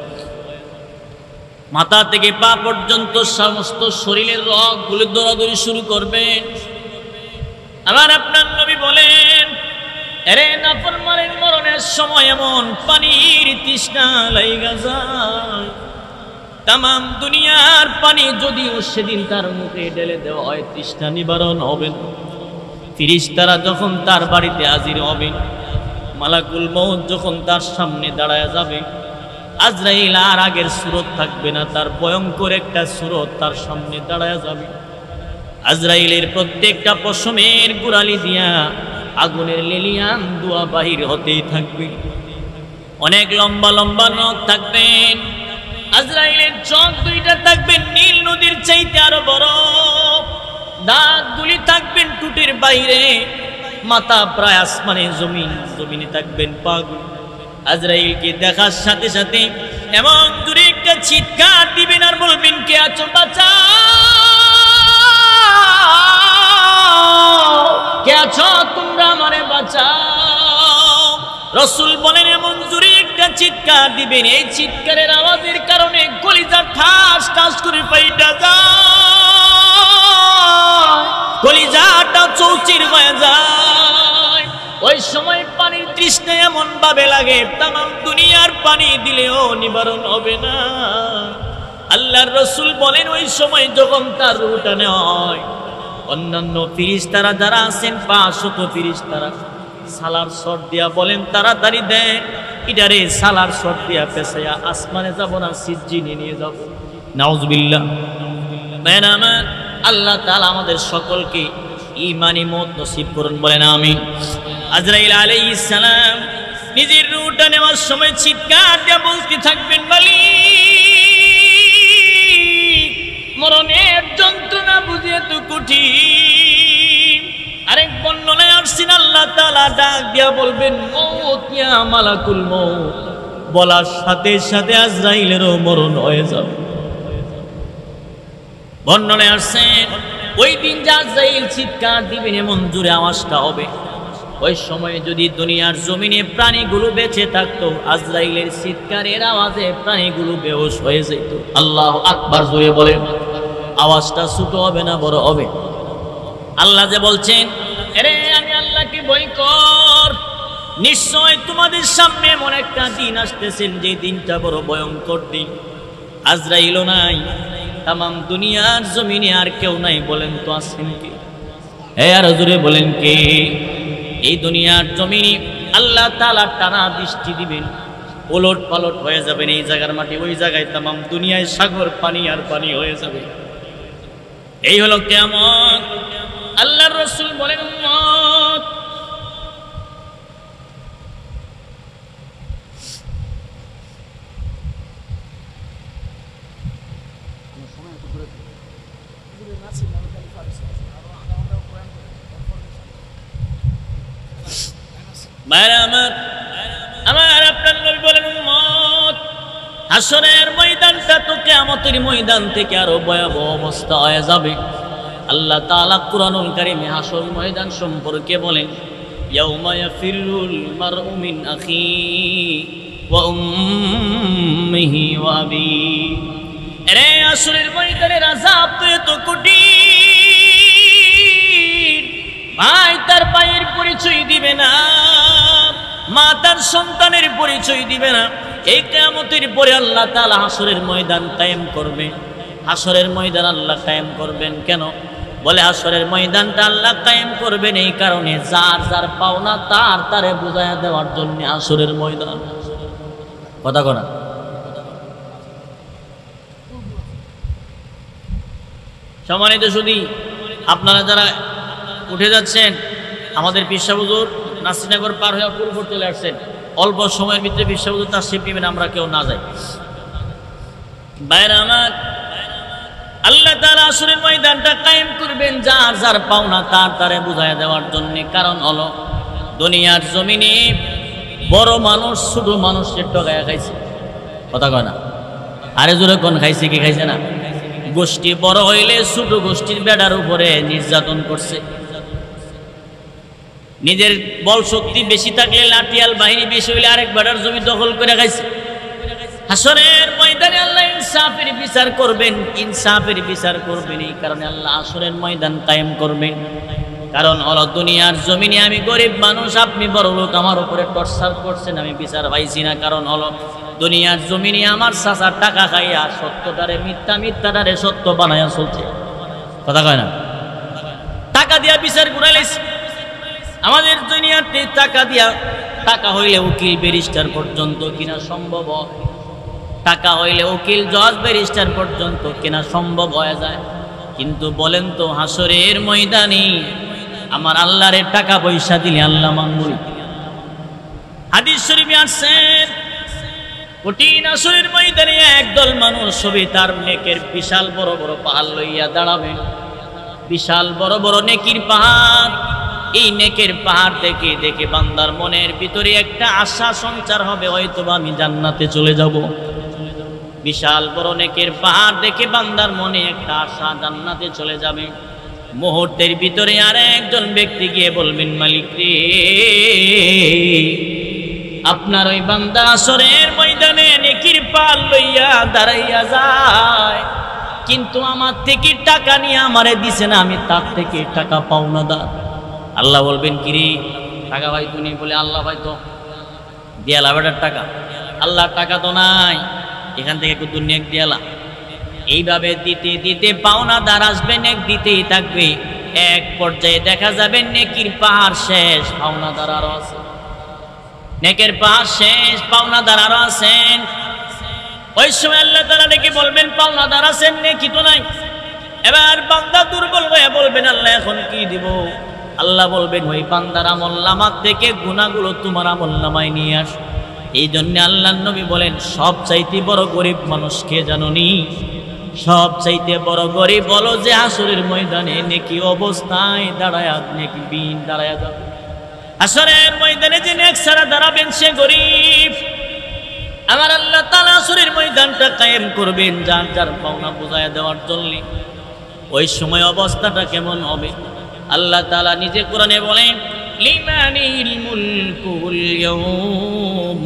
Speaker 1: মাথা থেকে পা পর্যন্ত সমস্ত শরীরের রগগুলো দৌড়াদৌড়ি শুরু করবে। আমার আপনার নবী বলেন, এরে নাফরমানের মরণের সময় এমন পানির তৃষ্ণা লাইগা যায়, তামাম দুনিয়ার পানি যদিও সেদিন তার মুখে ঢেলে দেওয়া হয়, তৃষ্ণা নিবারণ হবে না। ফেরেশতারা যখন তার বাড়িতে হাজির হবে, মালাকুল মউত যখন তার সামনে দাঁড়ায় যাবে, আজরাইল আর আগের সুরত থাকবে না, তার ভয়ঙ্কর একটা সুরত তার সামনে দাঁড়ায় যাবে। আজরাইলের প্রত্যেকটা পশমের গোড়ালি দিয়া আগুনের লেলিয়ান দুয়া বাহির হতেই থাকবে। অনেক লম্বা লম্বা নখ থাকবেন। আজরাইলের চোখ দুইটা থাকবেন নীল নদীর চাইতে আরো বড়। দাঁতগুলি থাকবেন টুটির বাইরে। মাথা প্রায় আসমানে, জমিনে থাকবেন পাগুলো। আজরাইলকে দেখার সাথে সাথে এমন দূরে একটা চিৎকার দিবেন আর বলবেন, কে আছো বাঁচাও, কে আছো তোমরা আমারে বাঁচাও। রাসূল বলেন, এমন জোরে একটা চিৎকার দিবেন, এই চিৎকারের আওয়াজের কারণে কলিজা ঠাস ঠাস করে ফাইটা যায়, কলিজাটা চৌচির হয়ে যায়। ওই সময় পানির তৃষ্ণা এমন ভাবে লাগে, তামাম দুনিয়ার পানি দিলেও নিবারণ হবে না। আল্লাহর রাসূল বলেন, ওই সময় যখন তার রূহটা নেওয়া হয়, অন্যান্য ফেরেশতারা যারা আছেন 500 ফেরেশতারা সালার শট দিয়া বলেন, তাড়াতাড়ি দেন এটারে সালার শট দিয়া পেছায়া আসমানে যাব না, সিজ্জিনে নিয়ে যাব। নাউজুবিল্লাহ। মেনামান আল্লাহ তাআলা আমাদের সকলকে ঈমানি মওত নসিব করুন, বলেন আমিন। আজরাইল আলাইহিস সালাম নিজের রূহটা নেওয়ার সময় চিৎকার দিয়ে বলতে থাকবেন, মালিক মরণের যন্ত্রণা বুঝে তো কঠিন। আরেক বর্ণনায় আসছেন, আল্লাহ তাআলা ডাক দিয়া বলবেন, মওত ইয়া মালাকুল মওত। বলার সাথে সাথে আজরাইলেরও মরণ হয়ে যাবে। বর্ণনায় আসছেন, ওই দিন আজরাইল চিৎকার দিবেন, এমন জোরে আওয়াজটা হবে, ওই সময় যদি দুনিয়ার জমিনে প্রাণীগুলো বেঁচে থাকতো, আজরাইলের চিৎকারের আওয়াজে প্রাণীগুলো বেহুশ হয়ে যেত। আল্লাহু আকবার জোরে বলেন। আওয়াজটা ছোট হবে না বড় হবে? আল্লাহ যে বলছেন, আরে আমি আল্লাহকে ভয় কর, নিশ্চয় তোমাদের সামনে এমন একটা দিন আসতেছেন যে দিনটা বড় ভয়ঙ্কর দিন। আজরাইলও নাই, তামাম দুনিয়ার জমিনে আর কেউ নাই, বলেন তো আছেন কে? আর জোরে বলেন কে? এই দুনিয়ার জমিনে আল্লাহ তাআলা টানা বৃষ্টি দিবেন, ওলট পালট হয়ে যাবেন এই জায়গার মাটি ওই জায়গায়, তামাম দুনিয়ায় সাগর পানি আর পানি হয়ে যাবে। এই হলো কিয়ামত। আল্লাহর রাসূল বলেন, উম্মত আমার আপনার নবী বলেন, উম্মত হাসরের ময়দানটা তো কিয়ামতের ময়দান থেকে আরো ভয়াবহ অবস্থা হয়ে যাবে। আল্লাহ তাআলা কুরআনুল কারীমে হাসর ময়দান সম্পর্কে বলেন, ইয়াউমা ইয়াফিরুল মারউ মিন আখিহি ওয়া উম্মিহি ওয়া আবিহি। এরে হাসরের ময়দানের আযাব তো এত কঠিন, ভাই তার ভাইয়ের পরিচয় দিবে না, মা তার সন্তানের পরিচয় দিবে না। এই কিয়ামতের পরে আল্লাহ তাআলা হাসরের ময়দান কায়েম করবে। হাসরের ময়দান আল্লাহ কায়েম করবেন কেন? বলে হাসরের ময়দানটা আল্লাহ কায়েম করবেন এই কারণে, যার যার পাওনা তারে বুঝাইয়া দেওয়ার জন্য হাসরের ময়দান। কথা কনা সম্মানিত শুধু আপনারা যারা উঠে যাচ্ছেন, আমাদের পীর সাহেব হুজুর নাসিরনগর পার হয়ে পুরপুর চলে আসছেন, অল্প সময়ের ভিতরে পীর সাহেব হুজুর তাশরীফ নেবেন, আমরা কেউ না যাই। ভাইরা আমার, আল্লাহ তাআলা হাসরের ময়দানটা কায়েম করবেন যার যার পাওনা তারে বুঝাইয়া দেওয়ার জন্য। কারণ হলো দুনিয়ার জমিনে বড় মানুষ ছোট মানুষের টগায়া খাইছে। কথা কয় না? আরে জোরে কোন খাইছে কি খাইছে না? গোষ্ঠী বড় হইলে ছোট গোষ্ঠীর বেড়ার উপরে নির্যাতন করছে। নিজের বল শক্তি বেশি থাকলে লাঠিয়াল বাহিনী বেশি হইলে আরেক বেড়ার জমি দখল করে খাইছে। হাসরের ময়দানে আল্লাহ ইনসাফের বিচার করবেন, ইনসাফের বিচার করবেন। এই কারণে আল্লাহ হাসরের ময়দান কায়েম করবেন। কারণ হলো দুনিয়ার জমিনে আমি গরিব মানুষ, আপনি বড় লোক, আমার উপরে টর্চার করছেন, আমি বিচার পাইছি না। কারণ হলো দুনিয়ার জমিনে আমার চাচা টাকা খাইয়া সত্যটারে মিথ্যা, মিথ্যাটারে সত্য বানাইয়া চলছে। কথা কয় না? টাকা দিয়া বিচার ঘুরাইছে আমাদের দুনিয়াতে। টাকা দিয়া, টাকা হইলে উকিল ব্যারিস্টার পর্যন্ত কিনা সম্ভব হয়, টাকা হইলে উকিল জজ ব্যারিস্টার পর্যন্ত কিনা সম্ভব হয়ে যায়। কিন্তু বলেন তো হাসরের ময়দানে আমার আল্লাহরে টাকা পয়সা দিলে আল্লাহ মানবই? হাদিস শরীফে আছে কঠিন হাসরের ময়দানে একদল মানুষ হবে, তার নেকের বিশাল বড় বড় পাহাড় লইয়া দাঁড়াবে। বিশাল বড় বড় নেকির পাহাড়। এই নেকের পাহাড় দেখে দেখে বান্দার মনের ভিতরে একটা আশা সঞ্চার হবে, হয়তোবা আমি জান্নাতে চলে যাব। বিশাল বড় নেকের পাহাড় দেখে বান্দার মনে একটা আশা, জান্নাতে চলে যাবে। মুহূর্তের ভিতরে আর একজন ব্যক্তি গিয়ে বলবেন, মালিক রে, আপনার ওই বান্দা হাসরের ময়দানে নেকির পাহাড় লইয়া দাঁড়াইয়া যায়, কিন্তু আমার থেকে টাকা নিয়ে আমারে দিছে না, আমি তার থেকে টাকা পাওনাদার। আল্লাহ বলবেন, কিরে টাকা ভাই তুমি? বলে আল্লাহ ভাই তো দিয়ালা বেটার টাকা। আল্লাহ টাকা তো নাই, এখান থেকে একটু নেক দিয়ালা। এইভাবে দিতে দিতে পাওনাদার আসবে, নেক দিতেই থাকবে। এক পর্যায়ে দেখা যাবে নেকির পাহাড় শেষ, পাওনাদার আরো আছে। নেকের পাহাড় শেষ, পাওনাদার আরো আছেন। ওই সময় আল্লাহ তাআলা ডেকে বলবেন, পাওনাদার আছেন, নেকি তো নাই। এবার বান্দা দুর্বল হয়ে বলবেন, আল্লাহ এখন কি দিব? আল্লাহ বলবেন, ওই বান্দার আমলনামা থেকে গুনাহগুলো তোমার আমলনামায় নিয়ে আস। এই জন্য আল্লাহর নবী বলেন, সব চাইতে বড় গরিব মানুষ কে জানোনি? সব চাইতে বড় গরিব বলো যে হাসরের ময়দানে নেকি অবস্থায় দাঁড়ায়, নেকি বিন দাঁড়ায় যাবে। হাসরের ময়দানে যে নেক ছাড়া দাঁড়াবেন সে গরিব। আমার আল্লাহ তাআলা হাসরের ময়দানটা কায়েম করবেন যার যার পাওনা বুঝাইয়া দেওয়ার জন্য। ওই সময় অবস্থাটা কেমন হবে? আল্লাহ তাআলা নিজে কোরআনে বলেন, লিমানিল মুলকুল ইয়াউম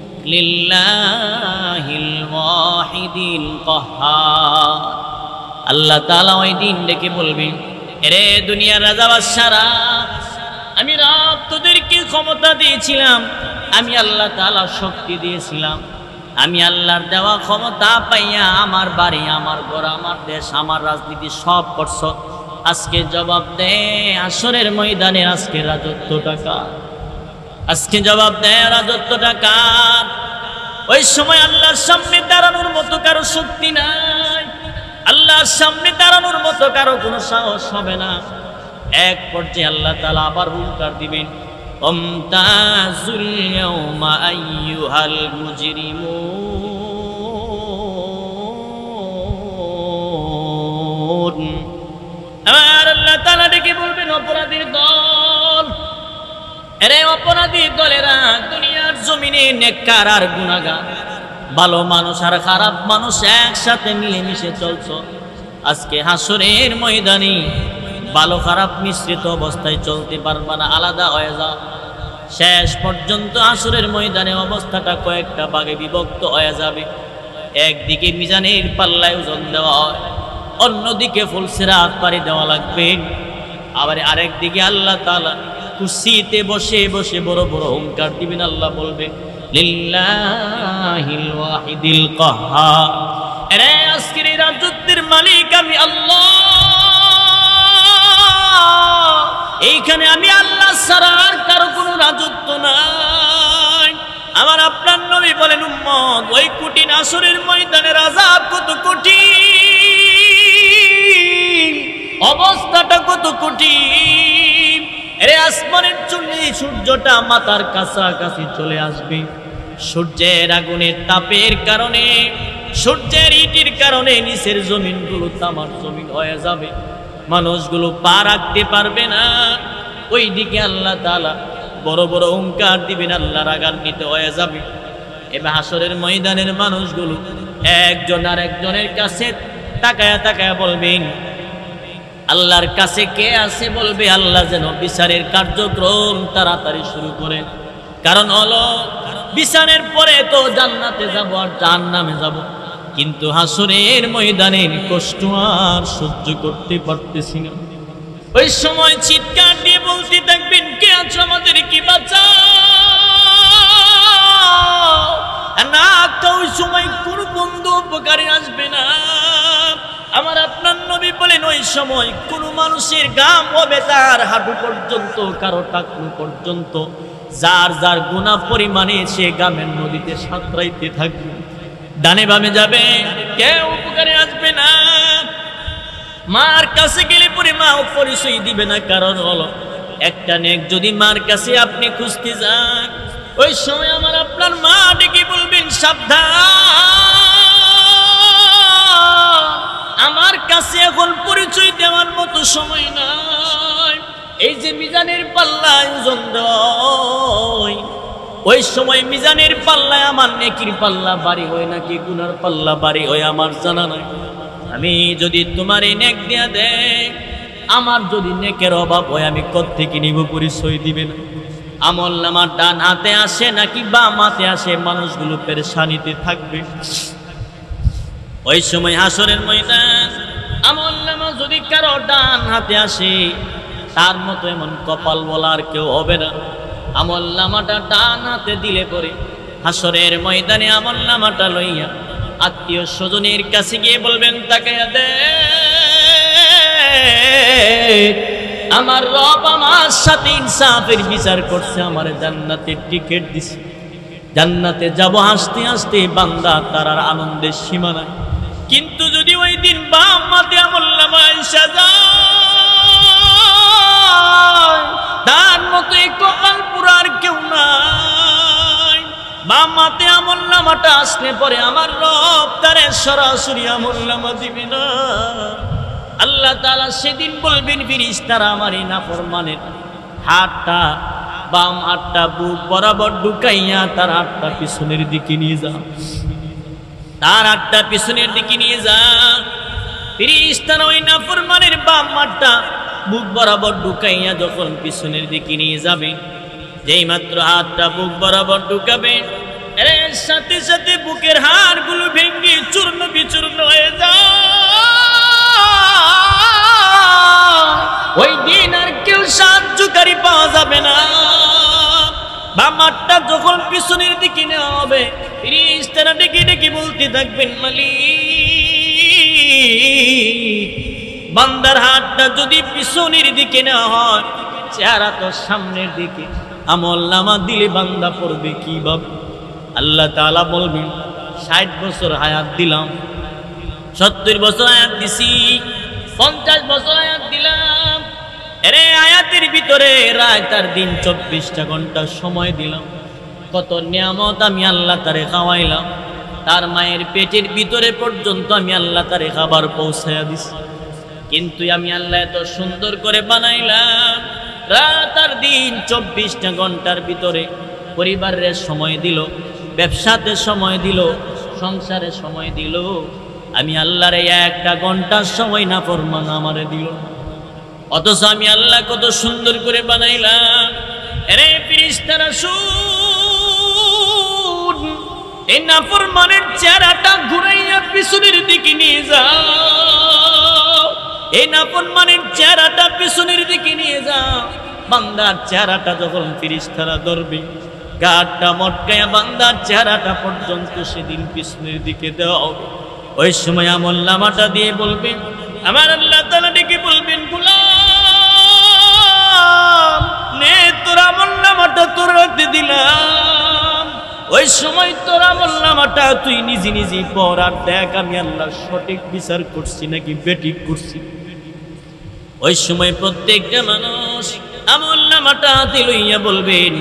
Speaker 1: লিল্লাহিল ওয়াহিদিল কাহ্হার। আল্লাহ তাআলা ওই দিন ডেকে বলবেন, এরে দুনিয়ার রাজা বাদশারা, আমি রব তোদেরকে ক্ষমতা দিয়েছিলাম, আমি আল্লাহ তাআলা শক্তি দিয়েছিলাম, আমি আল্লাহর দেওয়া ক্ষমতা পাইয়া আমার বাড়ি, আমার ঘর, আমার দেশ, আমার রাজনীতি সব করছ, আজকে জবাব দে হাসরের ময়দানে আজকে রাজত্বটা কার? আজকে জবাব দে রাজত্বটা কার? ওই সময় আল্লাহর সামনে দাঁড়ানোর মতো কারো শক্তি নাই, আল্লাহর সামনে দাঁড়ানোর মতো কারো কোনো সাহস হবে না। এক পর্যায়ে আল্লাহ তাআলা আবার হুঙ্কার দিবেন, আমতাজুল ইয়াউমা আইয়ুহাল মুজরিমুন। আমার আল্লাহ তাআলা ডেকে বলবেন, অপরাধীর দল, এরে অপরাধী দলেরা, দুনিয়ার জমিনে নেককার আর গুনাহগার, ভালো মানুষ আর খারাপ মানুষ একসাথে মিলেমিশে চলছ, আজকে হাসরের ময়দানে ভালো খারাপ মিশ্রিত অবস্থায় চলতে পারবা না, আলাদা হয়ে যাও। শেষ পর্যন্ত হাসরের ময়দানে অবস্থাটা কয়েকটা ভাগে বিভক্ত হয়ে যাবে। একদিকে মিজানের পাল্লায় ওজন দেওয়া হয়, অন্যদিকে ফুলসিরাত পাড়ি দেওয়া লাগবে। আবার আরেক দিকে আল্লাহ তাআলা কুরসিতে বসে বসে বড় বড় হুঙ্কার দিবেন। আল্লাহ বলবেন, লিল্লাহিল ওয়াহিদিল কাহ্হার, এরে আজকের রাজত্বের মালিক আমি আল্লাহ। এইখানে আমি আল্লাহ ছাড়া আর কারো কোনো রাজত্ব নাই। আমার আপনার নবী বলেন, উম্মত, ওই কঠিন হাসরের ময়দানের আযাব কত কঠিন, অবস্থাটা কত কঠিন। এরে আসমানের চুল্লি সূর্যটা মাথার কাছাকাছি চলে আসবে, সূর্যের আগুনের তাপের কারণে, সূর্যের ইটির কারণে নিচের জমিনগুলো তামার জমিন হয়ে যাবে, মানুষগুলো পা রাখতে পারবে না। ওইদিকে আল্লাহ তাআলা বড় বড় হুঙ্কার দিবেন, আল্লাহ রাগান্বিত হয়ে যাবে। এবার হাসরের ময়দানের মানুষগুলো একজন আর একজনের কাছে তাকায়া তাকায়া বলবেন, আল্লাহর কাছে কে আছে? বলবে আল্লাহ যেন বিচারের কার্যক্রম তাড়াতাড়ি শুরু করেন, কারণ হলো বিচারের পরে তো জান্নাতে যাব আর জাহান্নামে যাব, কিন্তু হাসরের ময়দানের কষ্ট আর সহ্য করতে পারতেছি না। ওই সময় চিৎকার দিয়ে বলতে থাকবেন, কে আছো আমাদের কি বাঁচাও না। ওই সময় কোন বন্ধু উপকারে আসবে না। আমার আপনার নবী বলেন, ওই সময় কোন মানুষের ঘাম হবে তার হাঁটু পর্যন্ত, কারো টাকনু পর্যন্ত, যার যার গুনাহ পরিমাণে সে ঘামের নদীতে সাঁতরাইতে থাকবে, ডানে বামে যাবে, কেউ উপকারে আসবে না। মার কাছে গেলে পরে মাও পরিচয় দিবে না, কারণ হলো একটা নেক যদি মার কাছে আপনি খুঁজতে যান, ওই সময় আমার আপনার মা ডেকে বলবেন, সাবধান, আমার কাছে এখন পরিচয় দেওয়ার মতো সময় নাই। এই যে মিজানের পাল্লায় ওজন দেয়, ওই সময় মিজানের পাল্লায় আমার নেকির পাল্লা ভারী হয় নাকি গুনার পাল্লা ভারী হয় আমার জানা নাই। আমি যদি তোমার এই নেক দিয়া দেই, আমার যদি নেকের অভাব হয় আমি কোত্থেকে নিব? পরিচয় দিবে না। আমল নামা ডান হাতে আসে নাকি বাম হাতে আসে, মানুষগুলো পেরেশানিতে থাকবে। ওই সময় হাসরের ময়দান আমল নামা যদি কারো ডান হাতে আসে, তার মতো এমন কপাল বলার কেউ হবে না। আমল নামাটা ডান হাতে দিলে পরে হাসরের ময়দানে আমল নামাটা লইয়া আত্মীয় স্বজনের কাছে গিয়ে বলবেন, তাকায়া দে, আমার রব আমার সাথে ইনসাফের বিচার করছে, আমার জান্নাতের টিকিট দিছে, জান্নাতে যাব হাসতে হাসতে বান্দা, তার আর আনন্দের সীমা নাই। কিন্তু যদি ওই দিন বাম হাতে আমল নামা এসে যায়, তার মতো এই কপাল পুরার কেউ নাই। বাম হাতে আমল নামাটা আসলে পরে আমার রব তারে সরাসরি আমল নামা দিবে না। আল্লাহ তাআলা সেদিন বলবেন, ফেরেশতারা আমার এই নাফরমানের হাতটা, বাম হাতটা বুক বরাবর ঢুকাইয়া তার হাতটা পিছনের দিকে নিয়ে যা, তার হাতটা পিছনের দিকে নিয়ে যা। ফেরেশতারা ওই নাফরমানের বাম হাতটা বুক বরাবর ঢুকাইয়া যখন পিছনের দিকে নিয়ে যাবে, যেই মাত্র হাতটা বুক বরাবর ঢুকাবে, এর সাথে সাথে বুকের হাড়গুলো ভেঙে চূর্ণ বিচূর্ণ হয়ে যায়। ওই দিন আর কেউ সাহায্যকারী পাওয়া যাবে না। বাম হাতটা যখন পিছনের দিকে নেওয়া হবে ফেরেশতারা ডেকে ডেকে বলতে থাকবেন মালিক বান্দার হাতটা যদি পিছনের দিকে নেওয়া হয় চেহারা তো সামনের দিকে, আমলনামা দিলে বান্দা পড়বে কিভাবে? আল্লাহ তাআলা বলবেন 60 বছর হায়াত দিলাম, 70 বছর হায়াত দিছি, 50 বছর হায়াত দিলাম, এরে আয়াতের ভিতরে রাত আর দিন 24টা ঘন্টা সময় দিলাম, কত নিয়ামত আমি আল্লাহ তারে খাওয়াইলাম, তার মায়ের পেটের ভিতরে পর্যন্ত আমি আল্লাহ তারে খাবার পৌঁছায়া দিছি, কিন্তু আমি আল্লাহ এত সুন্দর করে বানাইলাম, রাত আর দিন 24টা ঘন্টার ভিতরে পরিবারের সময় দিল, ব্যবসাতে সময় দিল, সংসারে সময় দিল, আমি আল্লাহর একটা ঘন্টার সময় না ফরমান আমারে দিল, অথচ আমি আল্লাহ কত সুন্দর করে বানাইলাম। আরে ফেরেশতারা শুন, এই নাফরমানের চেহারাটা ঘুরাইয়া পিছনের দিকে নিয়ে যাও, এই নাফরমানের চেহারাটা পিছনের দিকে নিয়ে যাও। বান্দার চেহারাটা যখন ফেরেশতারা ধরবে গাঢ়টা মটকায়া বান্দার চেহারাটা পর্যন্ত সেদিন পিছনের দিকে দেওয়া হবে। ওই সময় আমলনামাটা দিয়ে বলবেন, আমার আল্লাহ তাআলা ডেকে বলবেন, গোলাম নে তোর আমলনামাটা তোর হাতে দিলাম, ওই সময় তোর আমলনামাটা তুই নিজে নিজে পড় আর দেখ আমি আল্লাহ সঠিক বিচার করছি নাকি বেঠিক করছি। ওই সময় প্রত্যেকটা মানুষ আমলনামাটা হাতে লইয়া বলবেন,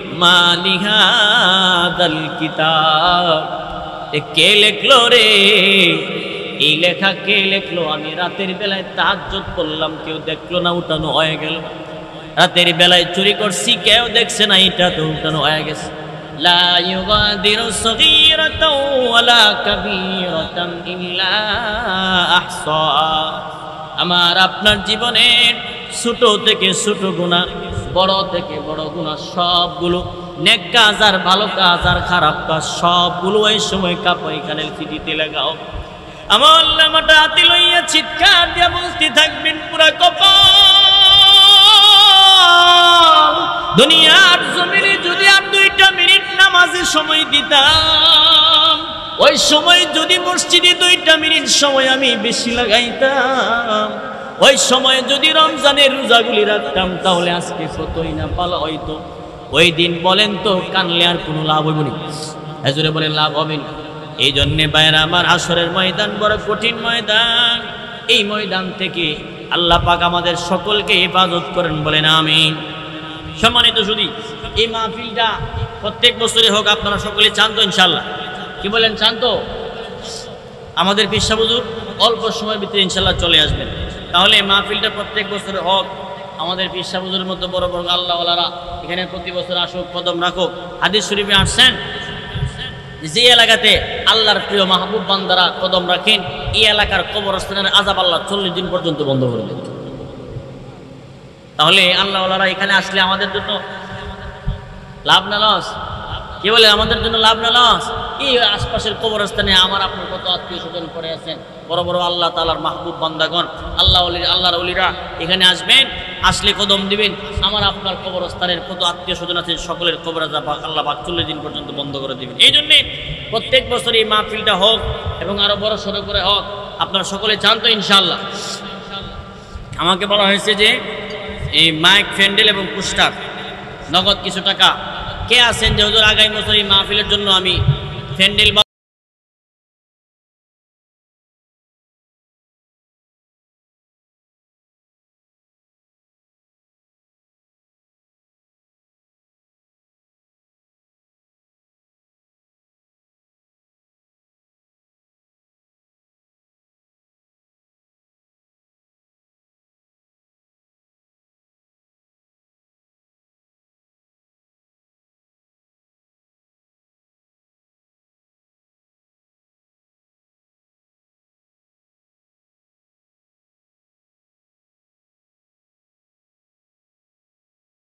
Speaker 1: মালিহাদাল কিতাব, কে লেখলো রে, এই লেখা কে লেখলো? আমি রাতের বেলায় তাহাজ্জুদ পড়লাম, কেউ দেখলো না, উঠানো হয়ে গেল। রাতের বেলায় চুরি করছি, কেউ দেখছে না, এটা তো উঠানো হয়ে গেছে। লা ইউগাদিরু সগীরাতাও ওয়ালা কাবীরাতান ইল্লা আহসাহা। আমার আপনার জীবনের ছোট থেকে ছোট গুনাহ, বড় থেকে বড় গুনাহ সবগুলো, নেক কাজ আর ভালো কাজ আর খারাপ কাজ সবগুলো এই সময় কাপাই খানের চিঠিতে লাগাও। আমলনামাটা হাতে লইয়া চিৎকার দিয়া বলতে থাকবেন, পুরা কপাল, দুনিয়ার জমিনে যদি আর 2টা মিনিট নামাজে সময় দিতাম, ওই সময় যদি মসজিদে 2টা মিনিট সময় আমি বেশি লাগাইতাম, ওই সময় যদি রমজানের রোজাগুলি রাখতাম, তাহলে আজকে কতই না ভালো হইতো। ওই দিন বলেন তো কানলে আর কোনো লাভ হইব না? হুজুরে বলেন লাভ হবে না। এই জন্যে ভাইরা আমার, হাসরের ময়দান বড় কঠিন ময়দান। এই ময়দান থেকে আল্লাহ পাক আমাদের সকলকে হেফাজত করেন, বলেন আমিন। সম্মানিত শুধু এই মাহফিলটা প্রত্যেক বছরে হোক, আপনারা সকলে চান তো ইনশাল্লাহ? কি বলেন, চান তো? আমাদের পীর সাহেব হুজুর অল্প সময়ের ভিতরে ইনশাল্লাহ চলে আসবেন, তাহলে মাহফিলটা প্রত্যেক বছরে হোক। আমাদের পীর সাহেব হুজুরের মতো বড় বড় আল্লাহওয়ালারা এখানে প্রতি বছর আসুক, কদম রাখুক। হাদিস শরীফে আসছেন, যে এলাকাতে আল্লাহর প্রিয় মাহবুব বান্দারা কদম রাখেন, এই এলাকার কবরস্থানের আযাব আল্লাহ 40 দিন পর্যন্ত বন্ধ করে দেন। তাহলে আল্লাহওয়ালারা এখানে আসলে আমাদের জন্য লাভ না লস? কি বলে, আমাদের জন্য লাভ না লস? এই আশপাশের কবরস্থানে আমার আপনার কত আত্মীয় স্বজন পড়ে আছেন, বড় বড় আল্লাহ তাআলার মাহবুব বান্দাগণ, আল্লাহর ওলিরা এখানে আসবেন, আসলে কদম দিবেন। আমার আপনার কবরস্থানের কত আত্মীয় স্বজন আছেন, সকলের কবর আল্লাহ পাক 40 দিন পর্যন্ত বন্ধ করে দিবেন। এই জন্যে প্রত্যেক বছর এই মাহফিলটা হোক এবং আরো বড় সড়ো করে হোক। আপনারা সকলে চান তো ইনশাআল্লাহ? আমাকে বলা হয়েছে যে এই মাইক, প্যান্ডেল এবং পোস্টার, নগদ কিছু টাকা কে আছেন যে হুজুর আগামী বছর এই মাহফিলের জন্য আমি প্যান্ডেল বা